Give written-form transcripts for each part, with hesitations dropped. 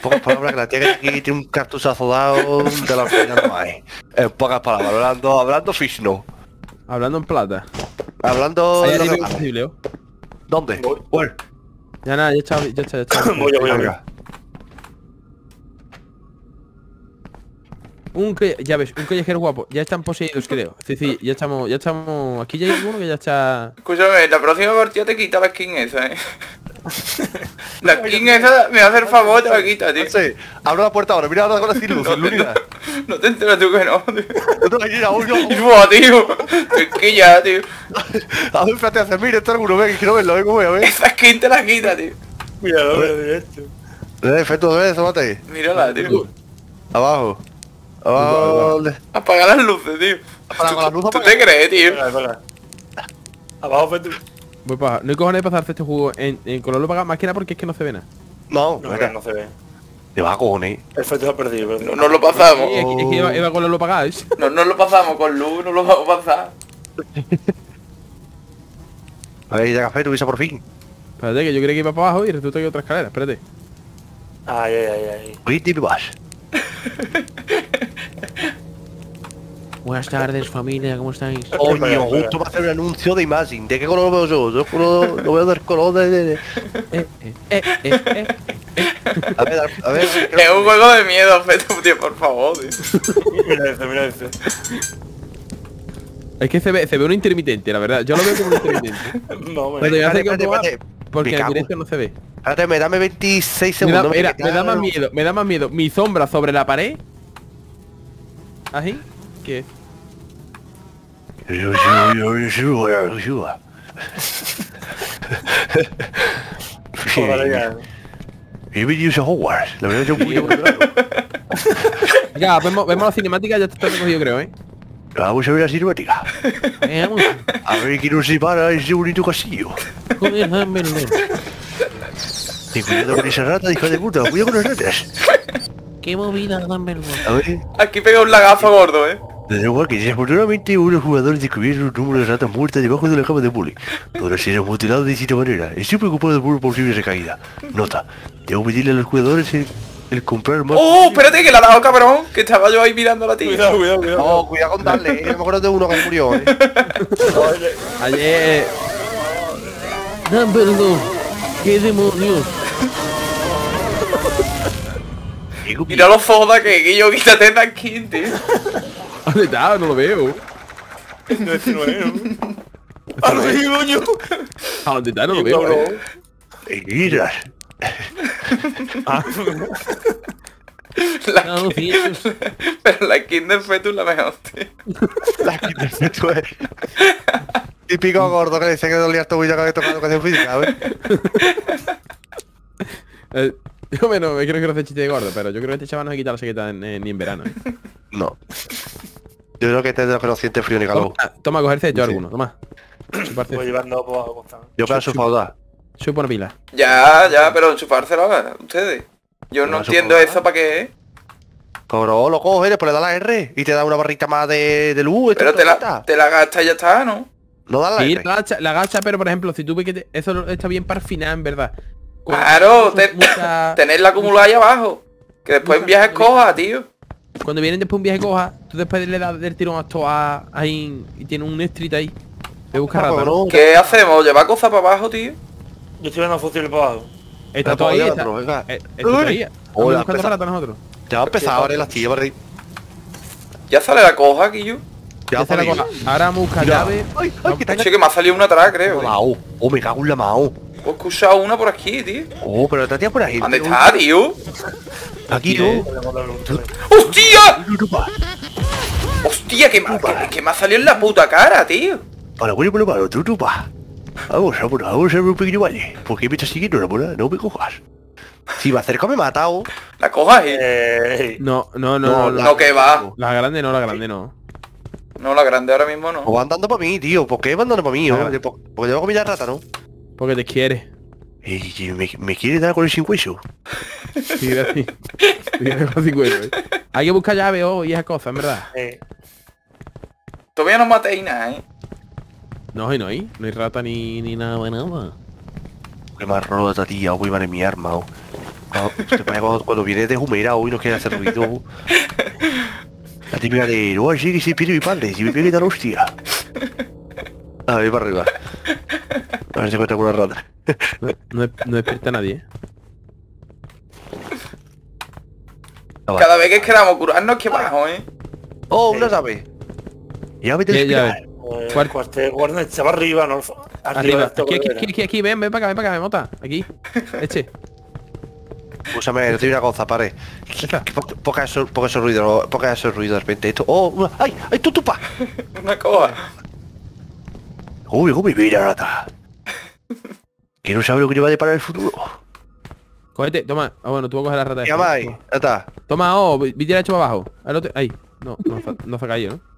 pocas palabras, que la tía que aquí tiene un cartuchazo dado de la que ya no hay. En pocas palabras, hablando fish no. Hablando en plata. Hablando Hay de lo alivio que vale. accesible, ¿oh? ¿Dónde? Voy. Bueno, Ya nada, ya está. Voy, voy. venga. Ya ves, un callejero guapo. Ya están poseídos, creo. Es decir, ya estamos. Aquí ya hay alguno que ya está. Escúchame, la próxima partida te quita la skin esa, La skin esa me va a hacer favor y te la quita, tío. No sé, abro la puerta ahora, mira ahora con las luces, Luna. No te enteras tú que no, tío. No te la quiero aún, no. Buah, tío. Es que ya, tío. A ver, espérate, hacer, mira, esto es alguno, ven, quiero verlo, vengo, voy a ver. Esa skin te la quita, tío. Cuidado, directo. Efecto de eso, mate. Mírala, tío. Abajo. Abajo. ¿Dónde? Apaga las luces, tío. Apaga las luces, ¿Tú apaga. te crees, tío? Espera. Abajo, Fetu. Voy para. No hay cojones de pasarse este juego en color apagado, más que nada porque es que no se ve nada. No, No, mira, no se ve. te va a cojones. El Fetu se ha perdido. No nos lo pasamos. Sí, es que iba con lo apagado, ¿eh? No nos lo pasamos con luz, no lo vamos a pasar. A ver, ya café, tuviste por fin. Espérate, que yo creía que iba para abajo y resulta que hay otra escalera, espérate. Ay. Oye, te vas. Buenas tardes, familia, ¿cómo estáis? Coño, espera. justo para hacer un anuncio de Imagine. ¿De qué color lo veo yo? Yo lo veo del color de... A ver. Es un juego de miedo, Fetu, tío, por favor, tío. Mira ese. Es que se ve un intermitente, la verdad. Yo lo veo como un intermitente. No, Pero ya sé que espérate. porque Me en cago. directo no se ve. Espérate, dame 26 Me da, segundos. mira, me da más miedo mi sombra sobre la pared. Así que. Joder, ya. Bienvenidos a Hogwarts. La verdad es que un poquito Ya, vemos la cinemática, ya está recogido, creo, ¿eh? Vamos a ver la cinemática. Vamos. A ver quién nos separa ese bonito castillo. Joder, dámelo. Ten cuidado con esa rata, hija de puta. Cuidado con las ratas. Qué movida, dámelo. A ver. Aquí pega un lagazo gordo, Desde luego que desafortunadamente unos jugadores descubrieron un número de ratas muertas debajo de la cama de bullying. Todas serán mutilados de distinta manera. Estoy preocupado por una posible recaída. Nota. Debo pedirle a los jugadores el comprar más... ¡Oh, espérate, que la ha dado, cabrón! Que estaba yo ahí mirando a la tía. Cuidado. No, cuidado con darle, que me acuerdo de uno que murió, Ayer. Dámelo. Qué demonios. Mira los ojos de que yo quítate de aquí, tío. ¿Dónde está? No lo veo. No es ¿no? ¡Ay, coño! ¿A dónde está? No lo veo. Cabrón. Miras. La No, skin- sí. Pero la skin del Fetu es la mejor, tío. La quinta es... Típico gordo que dice que dolía tu vida que había tocado educación física, ¿sabes? Yo menos, me quiero hacer chiste de gordo, pero yo creo que este chaval no se quita la chaqueta ni en verano. No. Yo creo que este es de los que no siente frío ni calor. Toma, cogerse yo Sí. alguno, toma. Chuparse. Voy llevando por abajo. Yo para su falda. Chupa una pila. Ya, pero enchufárselo a ustedes. Yo no No, entiendo supongo. eso para qué es. Cobro, lo coges, después le da la R y te da una barrita más de luz. Pero te la gastas y ya está, ¿no? No da la Sí, R. la gacha, pero por ejemplo, si tú ves que eso está bien para el final, en verdad. Claro, Mucha- tenerla acumulada ahí abajo. Que después en viajes coja, tío. Cuando vienen después un viaje coja, tú después le das del tirón a esto ahí y tiene un street ahí. Te busca rata, ¿no? ¿Qué hacemos? ¿Llevar cosas para abajo, tío? Yo estoy viendo fusiles por abajo. Está todo ahí, está. venga. Está ahí. Hola, Estamos buscando pesa- rata nosotros. Ya va a empezar ahora el astillo, ¿verdad? Ya sale la coja aquí, yo. Ya Ya se la por ahí. coja. Ahora vamos a buscar Mira. llave. Ay, ay, que está Che, que me ha salido una atrás, creo. tío. Mao. Oh, me cago en la mao. He escuchado una por aquí, tío. Oh, pero esta tía por ahí. ¿Dónde está, tío? Aquí, Aquí, ¿no? ¡Hostia! ¡Hostia! Que me ha salido en la puta cara, tío. Para bueno, pero para otro, tupa. Vamos a ver un pequeño baile. ¿Por qué me estás siguiendo, Ramona? No me cojas. Si me acerco me mata, oh. La coja ahí. No, No, que va. La grande no. No, la grande ahora mismo no. O van dando para mí, tío. ¿Por qué van dando para mí? Ah. Porque llevo comida rata, ¿no? Porque te quiere. Y me quiere dar con el sin hueso. Sí, gracias. Hay que buscar llave y esas cosas, en verdad. Todavía no matéis nada, No hay rata ni nada de nada. Que más rota, tía. Voy a mi arma, oh. Cuando viene de Jumeirah y no quiere hacer ruido. La típica de, no, sí que se pierde mi padre, si me pega la hostia. A ver, para arriba. A ver si encuentra con una rata. No despierta a nadie, Cada vez que queramos curarnos, que bajo, Oh, una llave. Ya me ¿Qué te llave? Cuartel guardia estaba arriba, no. Arriba. de esta Aquí, ven para acá, Mota. Aquí. Úsame, no te una cosa, pare. Poca eso ruido de repente. Esto. Oh, ay, ay, tú tupa. Una coja. Uy, mira, rata. Que no sabe lo que te va a deparar el futuro. Cógete, toma. Ah, bueno, tú vas a coger la rata. Ya va ahí, rata. Toma, viste hecho para abajo. Ahí. No se ha caído, ¿no?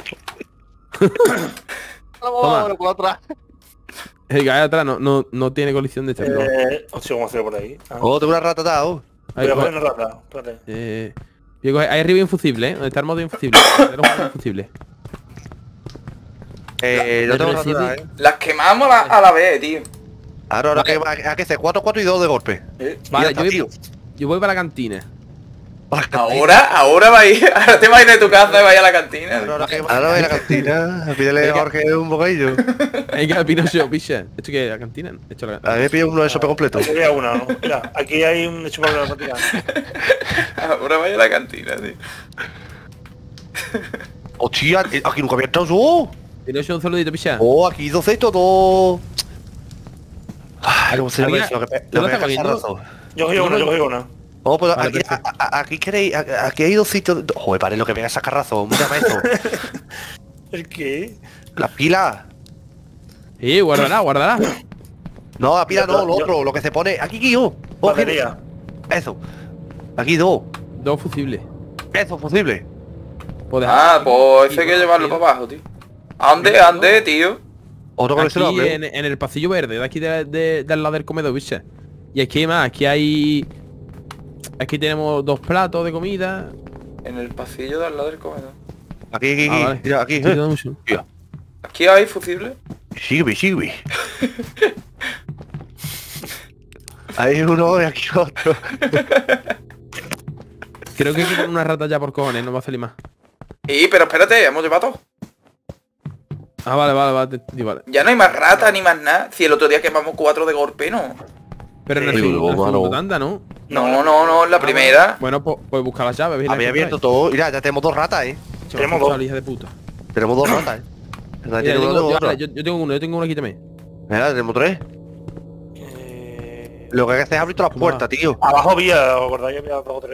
Vamos, por atrás. El que hay atrás no tiene colisión de echar. Hostia, ¿cómo hacer por ahí? Oh, tengo una rata, oh. Voy a coger una rata, espérate. Ahí arriba hay infusible, Donde está el modo infusible. Infusible. No tengo rata, Las quemamos a la vez, tío. Ahora que hay que hacer 4, 4 y 2 de golpe. Vale, está, tío. yo voy para la cantina. Ahora va a ir. Ahora te vas a ir de tu casa y vas a ir a la cantina. Ahora voy a la cantina. Pídele a Jorge un bocadillo. Hay que Pinocho, picha. ¿Esto qué es? ¿La cantina? A mí me pide uno de sopa completo. Aquí había una, ¿no? Mira, aquí hay un hecho para la partida. Ahora vaya a la cantina, tío. Hostia, aquí nunca había entrado yo. Pinocho, un saludito, picha. Oh, aquí 12 todo. Ay, ¿cómo se llama Había- eso? Lo que ¿tú lo estás pega cogiendo? razón. Yo cogí una. Oh, pues Vale, aquí, perfecto. aquí queréis, aquí hay 2 sitios. Joder, pare, lo que pega es sacar razón. ¿Cómo se llama eso? ¿El qué? Las pilas. Sí, guárdala. No, la pila no, lo Yo- otro, lo que se pone. Aquí yo. Oh, Batería. eso. Aquí 2. 2 fusibles. Eso, posible. Pues Pues ese hay que llevarlo para abajo, tío. Ande, tío. Otro Aquí coleccionable. en el pasillo verde, de aquí del lado del comedor, picha. Y aquí hay más, aquí tenemos 2 platos de comida. En el pasillo de al lado del comedor. Aquí. Vale. Mira, aquí. Sí, da mucho. Mira. Aquí hay fusibles. Sígueme. Hay uno y aquí otro. Creo que hay que poner una rata ya por cojones, no va a salir más. Pero espérate, hemos llevado todo. Ah, vale. Vale. Ya no hay más ratas ni más nada. Si el otro día quemamos 4 de golpe, ¿no? Pero en el Sí, segundo mano. tanda, ¿no? No, la primera. Bueno, pues busca las llaves. Había abierto todo. Mira, ya tenemos 2 ratas, Tenemos 2. Hija de puta. Tenemos 2 ratas, Mira, Tiene uno, otro. yo tengo uno aquí también. Mira, tenemos 3. Lo que hay que hacer es abrir todas las puertas, tío. Abajo había, ¿os acordáis? Había 2 o 3.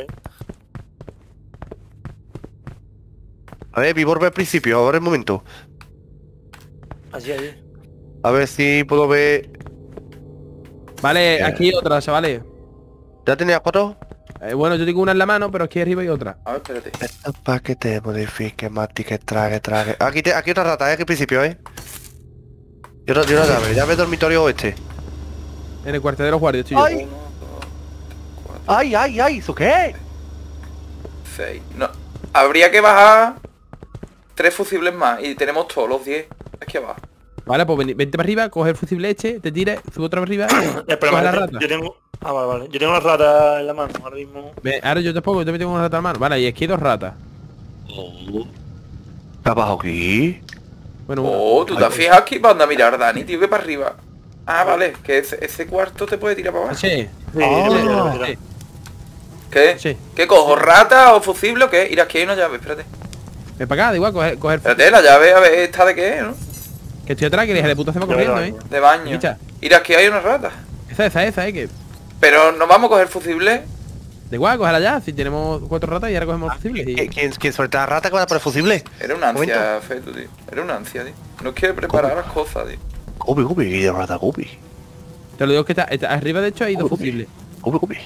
A ver, volver al principio, ahora el momento. Allí. A ver si puedo ver. Vale, aquí hay otra, chavales. ¿Ya tenías 4? Bueno, yo tengo una en la mano, pero aquí arriba hay otra. A ver, espérate. Esto es para que te modifique, Mati, que trague. Aquí otra rata, aquí al principio, Y otra llave dormitorio este. En el cuartel de los guardias, estoy yo. Ay. 1, 2, 4, Ay, ¿eso qué? 6. No. Habría que bajar 3 fusibles más. Y tenemos todos los 10 aquí abajo. Vale, pues vente para arriba, coge el fusible este, te tires, sube otra vez arriba, coge la rata. Yo tengo... Ah, vale. Yo tengo una rata en la mano ahora mismo. Ahora yo tampoco, yo también tengo una rata en mano. Vale, y aquí hay 2 ratas. ¿Qué ha pasado aquí? Bueno, Oh, tú te has fijado aquí para andar a mirar, Dani, tío, que para arriba. Ah, vale, que ese cuarto te puede tirar para abajo. Sí. Sí, Sí. ¿Qué? Sí. ¿Qué cojo? ¿Rata o fusible o qué? Mira, aquí hay una llave, espérate. Ven para acá, da igual, coger el Espérate, la llave, a ver, ¿esta de qué es, no? que estoy atrás, que el hija de puta se va Yo corriendo, veo, De baño. Escucha. Mira, aquí hay una rata. Esa, que... Pero no vamos a coger fusible. Da igual, cógela ya, si tenemos 4 ratas y ahora cogemos el fusible. Y... ¿Quién suelta la rata que va a poner fusible? Era una ansia, Feto, tío. Era una ansia, tío. No quiere preparar las cosas, tío. Gubi, y de rata, Gubi. Te lo digo que está arriba, de hecho, hay 2 fusibles. Gubi.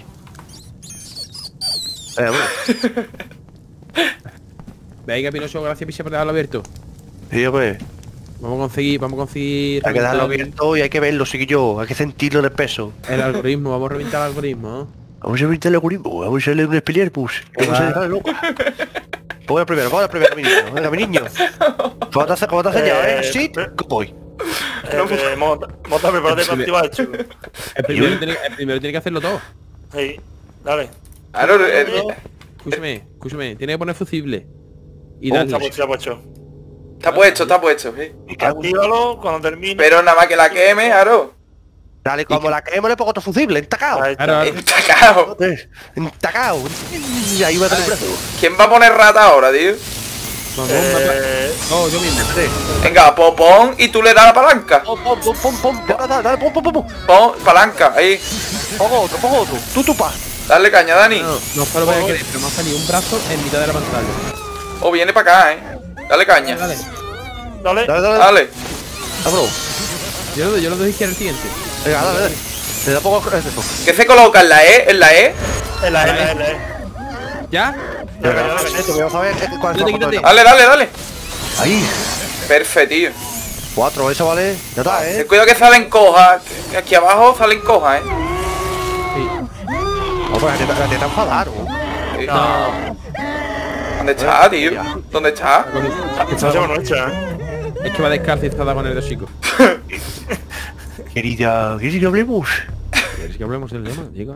Bueno. Venga, Pinocho, gracias, picha, por dejarlo abierto. Sí, hombre. Vamos a conseguir... Hay que dejarlo reventar abierto y hay que verlo, yo. Hay que sentirlo en el peso. el algoritmo, vamos a reventar el algoritmo, ¿no? Vamos a evitar el algoritmo, vamos a hacerle un espeliarpus. Vamos a dejar loco. Voy al primero, mi niño. Venga, mi niño. ¿Cómo te has enseñado, Sí, ¿cómo voy? Mota, prepárate para activar, chico. El primero tiene que hacerlo todo. Sí. Dale. Claro, Escúchame, tiene que poner fusible. Y Está dale. puesto, está puesto. está puesto, sí. Me cago en- Actívalo cuando termine. Pero nada más que la queme, claro. Dale, como la quemo le pongo otro fusible, entacao. Ahí está. Claro, Está cagado. Joder, entacao. Y ahí va a tener brazo. ¿Quién va a poner rata ahora, tío? No, yo mismo. Venga, pon y tú le das la palanca. Pom, dale, pom. Pon palanca, ahí. Pon otro. Tú, pa. Dale caña, Dani. No os lo voy a creer, pero me ha salido un brazo en mitad de la pantalla. O viene para acá, Dale caña. Dale. Dale. Dale. Ah, bro. Yo lo doy izquierda al siguiente. Venga, dale. Le da poco eso. ¿Qué se coloca en la E? ¿En la E? En la E. ¿Ya? Venga, vamos a ver cuál es la Quítate. foto. Dale. Ahí. Perfecto, tío. 4, eso vale. Ya está, Ten cuidado que salen cojas. Que aquí abajo salen cojas, Sí. No, pues la teta enfadar, ¿no? Sí. No. ¿Dónde está, tío? ¿Dónde está? Esta se va nuestra, Es que va descalzo y está con el de chico. Querida, ¿quieres que hablemos? ¿Quieres que hablemos del tema, chico?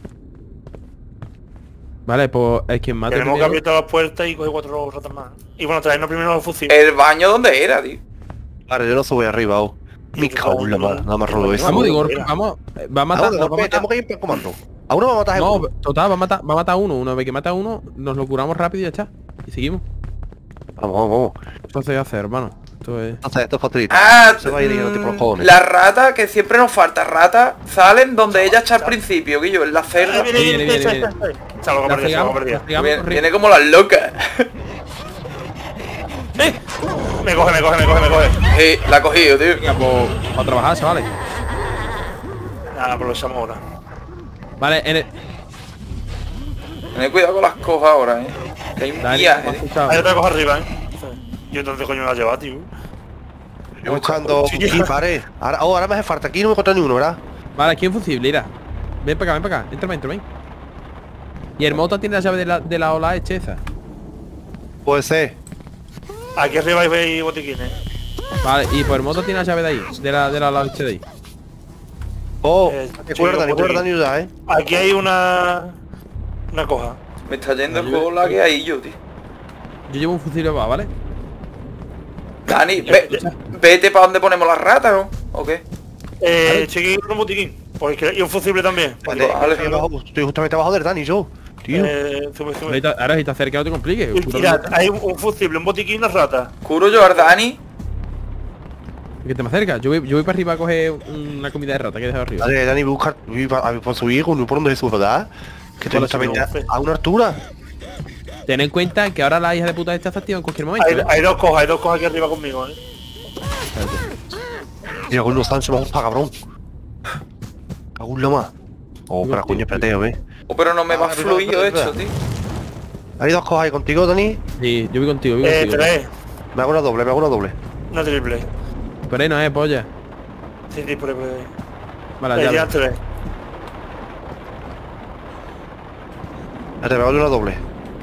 Vale, pues es quien mate Tenemos que primero. abrir todas las puertas y coger 4 ratas más. Y bueno, traernos primero los fusibles. ¿El baño dónde era, tío? Vale, yo no subo ahí arriba, oh. Me cago en la madre, nada más robo eso. Vamos, digo, vamos. Va a matar. Ahora, Nos va a matar. tenemos que ir por comando. A uno va a matar No, uno. total, va a matar uno. Una vez que mata a uno, nos lo curamos rápido y ya está. Y seguimos. Vamos. Entonces, hacer, hermano. Esto es. Entonces, esto es facilito. Ah, Se va a ir tipo los cojones. las ratas, que siempre nos falta ratas, salen donde ella está al principio, Guillo, en la cerda. Viene. Viene. Se lo La perdí, se lo fregamos, perdí. la fregamos, Viene, corriendo. viene como las locas. Me coge. Sí, la ha cogido, tío. Venga, pues, a trabajar, chavales. Nada, aprovechamos ahora. Vale, en el... Tened cuidado con las cojas ahora, Que hay un Dale, viaje, ¿me has tío. escuchado? Hay otra cosa arriba, Yo entonces coño me la he llevado, tío. Estoy buscando aquí, pared. Ahora me hace falta. Aquí no me encuentro ni uno, ¿verdad? Vale, aquí es fusible, mira. Ven para acá. Entra, ven. Y el moto tiene la llave de la ola hecheza. Puede ser. Aquí arriba veis botiquines. Vale, y por el moto tiene la llave de ahí. De la ola hecha de ahí. Oh, chico, recuerda ni ayudar, Aquí hay una coja. Me está yendo el juego la que hay yo, tío. Yo llevo un fusible va, ¿vale? Dani, vete para donde ponemos las ratas, ¿no? ¿O qué? Cheque un botiquín. Porque y un fusible también. Vale, Vale. estoy justamente abajo del Dani, yo. Tío. Sube. Ahora si te acercas no te compliques. Y mirad, hay un fusible, un botiquín, una rata. Curo yo al Dani. Que te me acercas. Yo voy para arriba a coger una comida de rata que he dejado arriba. Vale, Dani, busca por su hijo, no por donde Jesús, ¿verdad? Que estoy Vale, justamente sí, no, a una altura. Ten en cuenta que ahora la hija de puta esta se activa en cualquier momento. Hay dos cojas aquí arriba conmigo, Mira, con los Sancho vamos para cabrón. Cago en la más. Oh, para coño, espérate, ¿ves? Oh, pero no me va fluido esto, tío. ¿Hay dos cosas ahí contigo, Dani? Sí, yo voy contigo, voy contigo. 3. Me hago una doble. Una triple. Pero ahí no es, polla. Sí, por ahí. Vale, ya. Ya 3. Espérate, me hago una doble.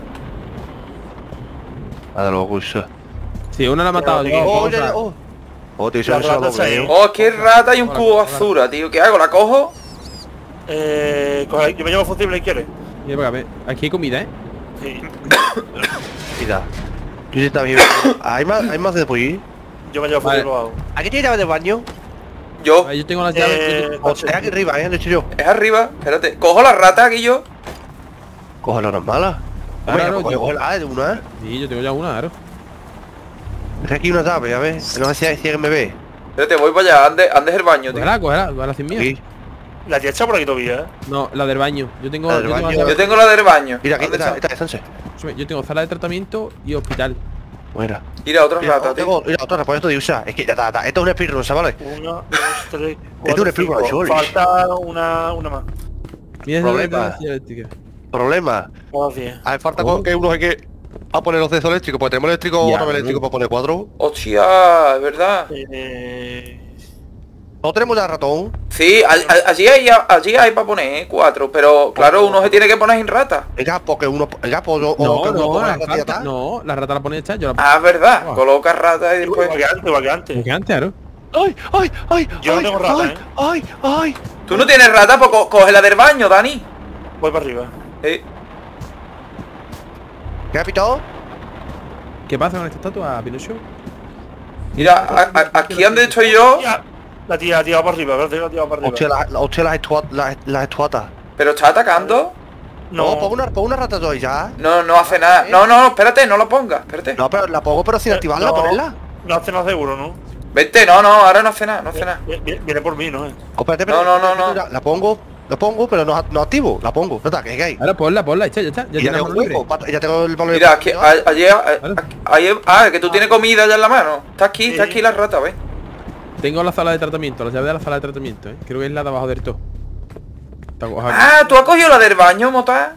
Nada, luego eso. Sí, una la ha matado. Ya, yo, Oh, vamos ya, a- oh. Oh, tío, La eso es una rata está ahí. doble. Oh, qué rata y un cubo azura, tío. ¿Qué hago? ¿La cojo? Yo me llevo fusible, ¿quieres? Mira para acá, ve. Aquí hay comida, Sí. Mira. Tú sí estás bien. ¿Hay más de por ahí? Yo me llevo Vale. fusible, lo hago. ¿Aquí tiene llave de baño? Yo. Ahí yo tengo las llaves. O sea, aquí arriba, lo he hecho yo. Es arriba. Espérate. Cojo la rata, Guillo. Cógelo, no es mala. Hombre, Claro, pues yo- coge la de una, Sí, yo tengo ya una, claro. Es aquí una llave, a ver. No sé si alguien me ve. Espérate, voy para allá. Andes el baño, tío. Cógela, sin mía. Aquí. La tía está por aquí todavía, No, la del baño. Yo tengo, La del yo tengo baño. llave- Yo tengo la del baño. Mira, aquí ¿Dónde está, está? esta, Sánchez. yo tengo sala de tratamiento y hospital. Mira. Mira, otra Mira, rata, tío. mira, otra, por esto de usar. Es que ya está. Esto es un speedrun, ¿sabes? 1, 2, 3, Es un 4, speedrun, 5. George. Falta una más. Mira, Problema. Problema. Vamos bien. Hace falta con que uno hay que a poner los de eléctricos, porque tenemos eléctrico Ya, o no ¿no? eléctrico para poner 4. Hostia, es verdad. No tenemos ya ratón. Sí, allí hay para poner 4, pero claro, uno se tiene que poner sin rata. Venga, porque uno. Venga, pues o No, que uno no, ponga la la ratilla rata, tal. no, la rata la pone hecha, yo la Ah, es verdad. Ah. Coloca rata y después. Igual que antes. Como que antes, claro. ¡Ay, ay, ay! Yo no ay, tengo rata, ay, ay, ay! Tú no tienes rata, pues coge la del baño, Dani. Voy para arriba. ¿Qué ha pitado? ¿Qué pasa con esta estatua, Pinocho? Mira, aquí donde estoy yo. Tía, la tía va para arriba, la tía va para arriba. Hostia, las estuatas. Pero está atacando. No, pon una rata ahí ya. No hace nada. No, espérate, no lo pongas. Espérate. No, pero la pongo pero sin activarla, no, ponerla. No hace nada seguro, ¿no? Vete, no, ahora no hace nada, no hace nada. Viene por mí, ¿no? Espérate, No. La pongo, pero no activo. La pongo. No está, que hay. Ahora ponla, ya está. Ya Y ya tienes tengo mano libre. hueco. Ya tengo el balón. Mira, aquí, que tú tienes comida ya en la mano. Está aquí la rata, ¿ves? Tengo la sala de tratamiento, la llave de la sala de tratamiento, Creo que es la de abajo del todo. ¿Tú has cogido la del baño, Mota?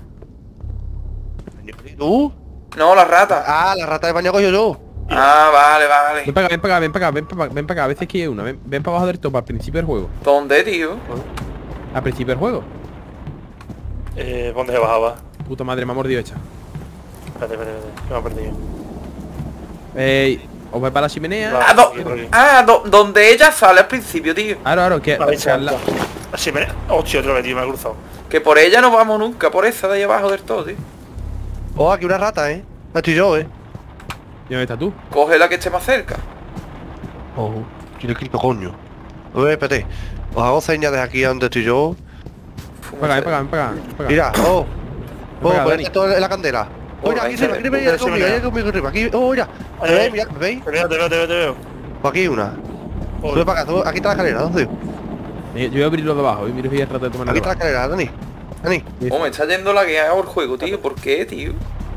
¿Tú? No, la rata. Ah, la rata de baño cogido yo. Vale. Ven para acá, a veces que hay una. Ven para abajo del todo, al principio del juego. ¿Dónde, tío? Al principio del juego. ¿Dónde se bajaba? Puta madre, me ha mordido esta. Espérate, que me ha perdido. Os vais para la chimenea. Donde ella sale al principio, tío. Claro, que... Vale, Así me... Hostia, otra vez, tío, me ha cruzado. Que por ella no vamos nunca, por esa de ahí abajo del todo, tío. Oh, aquí una rata, La estoy yo, ¿Y dónde estás tú? Coge la que esté más cerca. Oh, tiene clip, coño. Espérate. Os hago señas desde aquí a donde estoy yo. Ven para acá. Mira, Venga, ponete todo en la candela. Oye, aquí se me viene conmigo arriba. Aquí, mira. Mira, ¿me veis? Te veo. Pues aquí una. Sube para acá, aquí está la escalera, ¿dónde? Yo voy a abrir los de abajo y miro si hay rata de tomar Aquí está la escalera, Dani. Me está yendo la que hago el juego, tío. ¿Por qué, tío?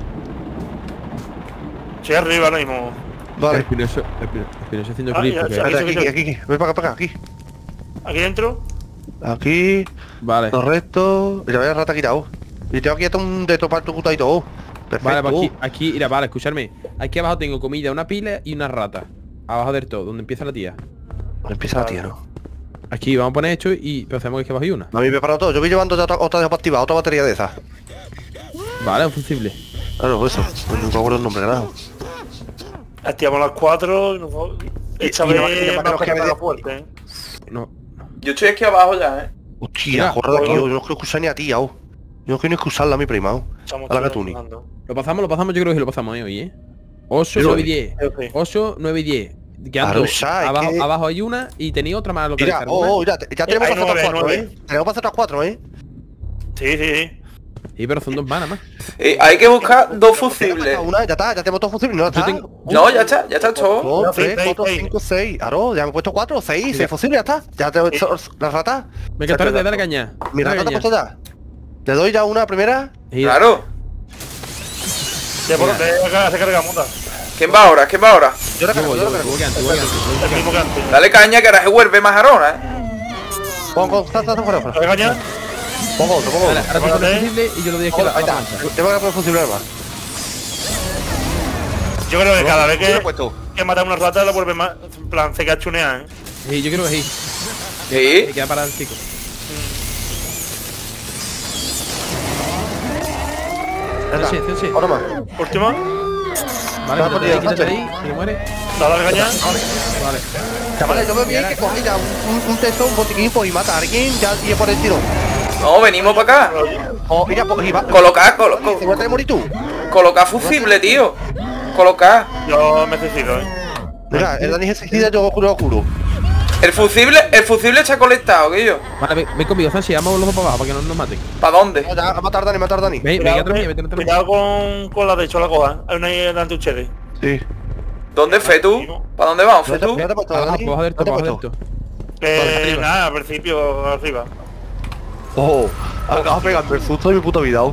Estoy arriba ahora mismo. Vale. El Pinocho haciendo clip. ya, porque- ya. Aquí. Ven para acá, aquí. ¿Aquí dentro? Aquí. Vale. Correcto. Mira, vaya rata quitado. Y tengo aquí hasta un de topar tu puta y todo. Perfecto. Vale, pues aquí, mira, vale, escucharme. Aquí abajo tengo comida, una pila y una rata. Abajo del todo, donde empieza la tía. Empieza la tía, ¿no? Aquí vamos a poner esto y pensamos que abajo hay una. A mí me he preparado todo. Yo voy llevando ya otra de activada, otra batería de esas. Vale, un fusible. Claro, eso. No me acuerdo el nombre, carajo. Activamos las 4 y nos... Esta y no- vez y no- me ha que me pegado dé- fuerte, No. Yo estoy aquí abajo ya, Hostia, Mira, joder, aquí, joder. yo no quiero excusar ni a ti, Yo no quiero ni excusarla a mi prima, Estamos A la todos Gatuni. jugando. Lo pasamos, yo creo que lo pasamos hoy, 8, Yo 9 y sí. 10. Yo sí. 8, 9 y 10. Quedan Claro, dos. ya, es Abajo, que- abajo hay una y tenía otra más Mira, localizar. mira, ya tenemos hay que hacer otras 4, 9. Tenemos que hacer otras 4, Sí. Sí, pero son 2 más nada más. Hay que buscar dos fusibles. Una, ya tenemos dos fusibles, no, ya está. tengo- Ya está todo. 2, 3, 6, 4, 6. 5, 6. Claro, ya me he puesto 4, 6 fusibles, ya está. Ya tengo la rata. Venga, Torres, dale caña. Mi Dale rata te ha caña. puesto ya. Le doy ya una primera. Y- Claro. Se carga mota. ¿Quién va ahora? Yo la cargo, Igual yo la cargo. que antes, igual que antes. El mismo que antes. Dale caña que ahora se vuelve más arona, Pongo, está fuera. ¿Dale caña? Pongo otro. Vale, ahora tú pones fusible y yo lo doy aquí a la Ahí está. plancha. Tengo que poner fusible más. Yo creo que cada vez Yo lo he puesto. que mata una rata lo vuelve más... En plan, se queda chuneada, Sí, yo creo que sí. Sí. Me queda para el chico. Ya está. Sí. Ahora más. Última. Vale, Vale, quítate ahí, pues, quítate ahí, que muere. Dale caña. Vale. Chavales, yo me vi que cogí ya un texto, un botiquín, pues y mata a alguien, ya y es por el tiro. No, venimos para acá. O mira, pues y va. Colocar, ¿Te voy a tener morir tú? colocar fusible, tío. Colocar. Yo me necesito, Mira, el Dani es exigida, yo lo juro. El fusible está colectado, que yo. Vale, ven conmigo, Sanchi, vamos los dos para abajo para que no nos maten. ¿Para dónde? Ya, a matar a Dani. Ven, ven atrás mío, vete atrás mío. Cuidado con la de hecho la coja. Hay una ahí delante de ustedes. Sí. ¿Dónde, Fetu? ¿Para dónde vamos, Fetu? Ya te he puesto, Abajo, Dani. abajo del Ya te he todo, abajo puesto. del todo. arriba. Nada, al principio arriba. Oh, acabas de pegarme el susto de mi puta vida.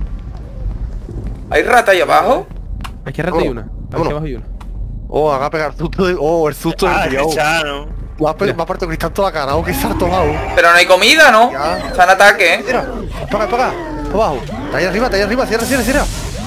¿Hay rata ahí abajo? Aquí arriba hay una. Aquí Vámonos. abajo hay una. Oh, haga pegar el susto de. Oh, el susto del Ah, criado. es chano. Me ha partido cristal toda la cara, que salto lado. Pero no hay comida, ¿no? Ya. Está en ataque, ¿eh? Mira, paga, abajo. Está ahí arriba, cierra.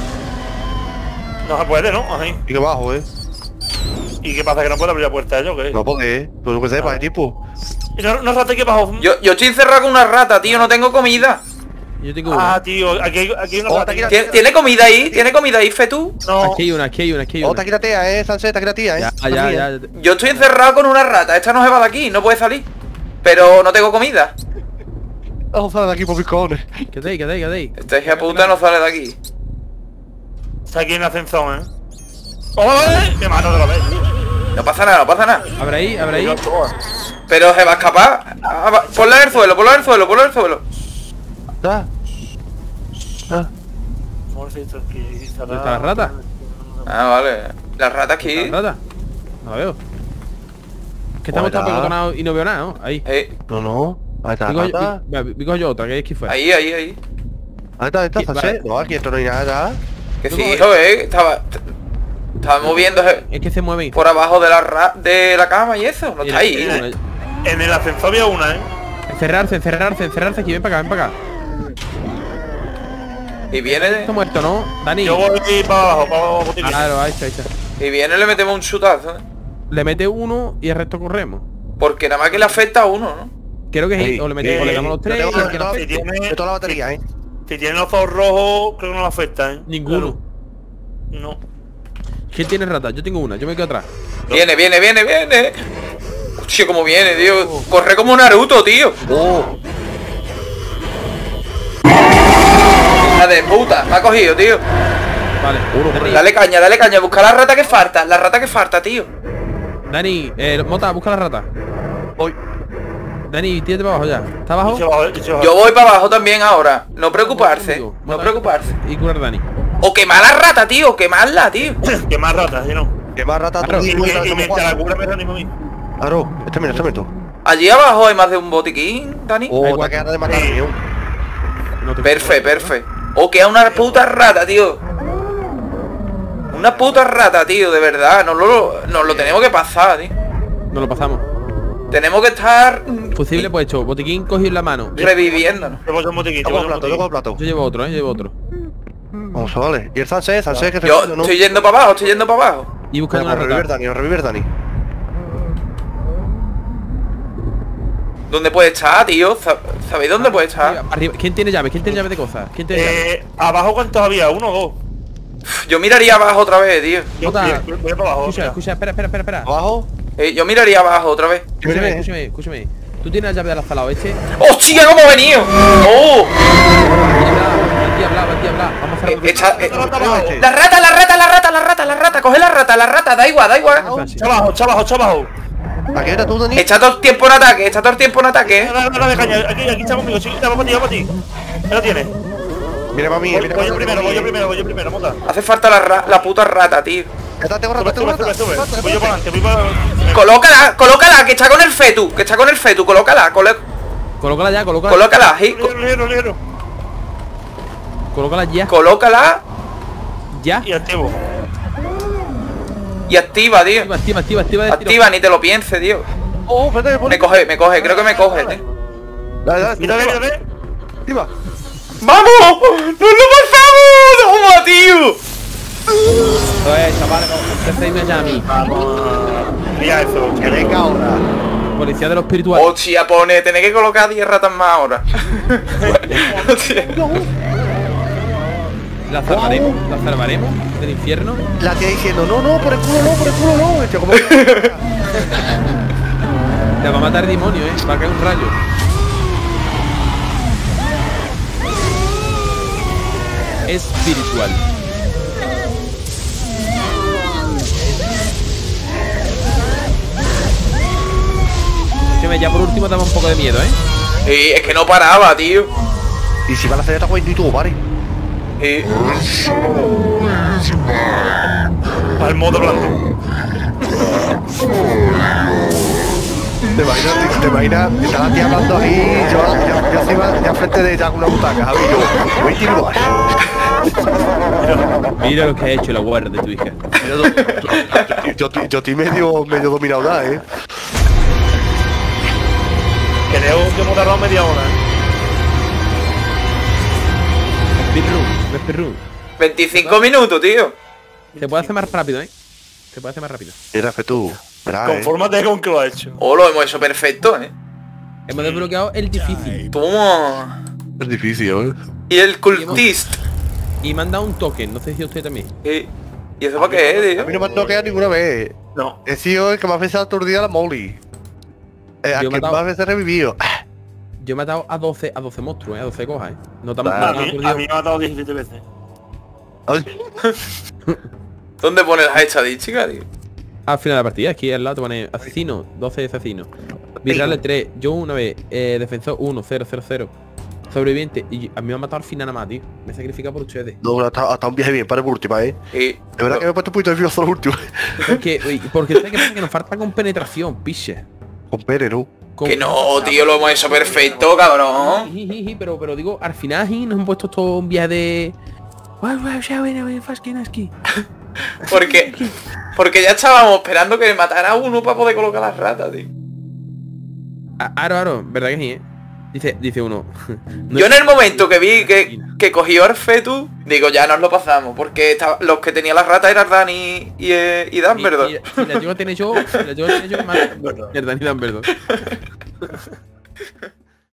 No se puede, ¿no? Ahí. Y que bajo, ¿Y qué pasa? ¿Que no puede abrir la puerta yo? ¿Qué? No puede, pero lo que sepa, tipo. ¿Y no rata que bajo? Yo estoy encerrado con una rata, tío, no tengo comida. Yo tengo una. Ah, tío, aquí hay una Oh, rata. te quiero- ¿Tiene comida ahí? ¿Tiene comida ahí, Fetu? No. Aquí hay una, aquí hay una, aquí hay Oh, una. te aquí la tía, Sánchez, te aquí la tía, Ya. Yo estoy encerrado con una rata, esta no se va de aquí, no puede salir. Pero no tengo comida. Vamos a salir de aquí por mis cojones. Quédate ahí, quédate ahí, quédate ahí. Esta hija puta no sale de aquí. Está aquí en el ascensor, ¡Ole! Me mato otra vez, tío. No pasa nada, no pasa nada. Abre ahí, abre ahí. Pero se va a escapar. Ponla en el suelo, ponla en el suelo, ponla en el suelo. Ah. Ah. ¿Dónde está la rata? Ah, vale. La rata aquí. ¿La rata? No la veo. Que estamos Hola. tan pelotonados y no veo nada, ¿no? Ahí. No, no. Ahí está la rata. Vi cojo yo otra, que es que fue. Ahí, ahí, ahí. Ahí está, Vale. Sánchez. No, aquí esto no hay nada. Que Tú sí, coge- hijo, estaba moviéndose Es que se mueven. por abajo de la cama y eso. No está ahí. En el ascensor había una, Encerrarse, encerrarse, encerrarse aquí, ven para acá, ven para acá. Y viene, Está muerto, ¿no? Dani. Yo voy para abajo, para botiquín. Claro, ahí está, ahí está. y viene, le metemos un chutazo, ¿eh? Le mete uno y el resto corremos. Porque nada más que le afecta a uno, ¿no? Creo que es Ey, o le metemos, o le damos los tres y el que no Si afecte. tiene, De toda la batería, si tiene los ojos rojos, creo que no le afecta, Ninguno. No. ¿Quién tiene rata? Yo tengo una, yo me quedo atrás. Viene, viene, viene, viene. Hostia, cómo viene, tío. Corre como Naruto, tío. Oh. La de puta, me ha cogido, tío. Vale. Dale caña, busca la rata que falta, tío. Dani, Mota, busca la rata. Voy. Dani, tírate para abajo ya. ¿Está abajo? Yo voy para abajo también ahora. No preocuparse, no Mota, preocuparse. Y curar a Dani. O quemar la rata, tío, quemarla, tío. Que más ratas, ¿sí no? ¿Qué más rata Claro. tú? Y Somos mientras la cuatro. cura me reanimo a mí. Claro, este tú. Allí abajo hay más de un botiquín, Dani. Oh, Hay te cuatro. quedas de matar ni un. No te Perfe. O queda una puta rata, tío. Una puta rata, tío, de verdad. Nos lo tenemos que pasar, tío. No lo pasamos. Tenemos que estar Fusible pues hecho. Botiquín cogido en la mano. reviviéndonos. Yo voy a un botiquín, yo Yo voy con a un plato, yo botiquín. con plato. Yo llevo otro, llevo otro. Vamos, vale. Y el Sánchez que se Yo ¿no? estoy yendo para abajo, estoy yendo para abajo. Y buscando Venga, una revivir rata. Dani, revivir Dani. ¿Dónde puede estar, tío? ¿Sabéis dónde puede estar? Arriba. ¿Quién tiene llave? ¿Quién tiene llave de cosas? ¿Quién tiene llave? Abajo cuántos había, uno o dos. Yo miraría abajo otra vez, tío. Yo Jota. voy para abajo. Escucha, mira. escucha, espera. Abajo. Yo miraría abajo otra vez. Escúchame. Tú tienes la llave de la sala oeste. ¡Hostia, cómo ha venido! ¡Oh! Habla. Vamos a hacer La rata, coge la rata, da igual. Chavajo. Aquí está tú, Dani. Echa todo el tiempo en ataque, Dale caña, aquí está conmigo, sí, vamos para ti. ¿Qué lo tienes? Mira para mí, Voy mira yo primero, Mota. Hace falta la puta rata, tío. Tengo Sube. rata. Voy yo para adelante, voy para... Colócala, que está con el fetu, colócala, Colócala ya, colócala, sí, Ligero. Colócala ya. colócala Ya. Y activo. y activa, tío. Activa de tiro. Activa, ni te lo pienses, tío. Oh, espérate, Me coge, creo que me coge, tío. Dale. Mírale. Encima. ¡Vamos! ¡Nos lo pasamos! ¡Toma, tío! Chavales, no ya a mí. Mira eso. Que venga ahora. Policía de los espirituales. Hostia, pone, tenés que colocar 10 ratas más ahora. Hostia. La salvaremos del infierno. La tía diciendo, no, por el culo no. Yo como... La va a matar el demonio, va a caer un rayo. Espiritual. Escúchame, ya por último daba un poco de miedo, Y es que no paraba, tío. Y si va a hacer esta guay, y tú, vale. Al modo blanco. Te imaginas, está la tía hablando ahí, yo encima ya frente de ella con una butaca, ¿sabes? Yo, voy tirando. Mira lo que ha hecho la guarda de tu hija. Yo estoy medio dominado ya, Creo que hemos tardado media hora. Speedrun. 25 minutos, tío. Se puede hacer más rápido, Se puede hacer más rápido. Mira, fe tú. Verás, Confórmate con que lo ha hecho. Lo hemos hecho perfecto, Hemos desbloqueado el difícil. Toma. Es difícil, Y el cultist. Y me han dado un token, no sé si usted también. ¿Y eso para qué, A mí tío? no me han toqueado ninguna vez. No. He sido el que más veces ha aturdido a la Molly. A Yo he quien matado- más veces he revivido. Yo he matado a 12 monstruos, a 12 cojas, No tan Ah, A no, mí, por a Dios. mí me ha matado 17 veces. Ay, ¿Dónde pone las estadísticas, tío? Al final de la partida, aquí al lado te pone asesino, 12 asesinos. Virale 3, yo una vez, defensor 1, 0, 0, 0. Sobreviviente, y a mí me ha matado al final nada más, tío. Me he sacrificado por ustedes. no, hasta un viaje bien, para por última, De verdad que me he puesto un poquito nervioso la última. Porque ¿sabes qué pasa? Que nos falta con penetración, piche. Con Pere, ¿no? Que no, tío, lo hemos hecho perfecto, cabrón. Pero digo, al final nos han puesto todo un viaje de... Porque ya estábamos esperando que matara a uno para poder colocar las ratas, tío. Aro, ¿verdad que sí, Dice uno. Yo en el momento que vi que cogió al fetus, digo, ya nos lo pasamos, porque los que tenían las ratas eran Dani y Dan, ¿verdad? Si la llevo a tener yo, más... Verdad. El Dani Dan, ¿verdad?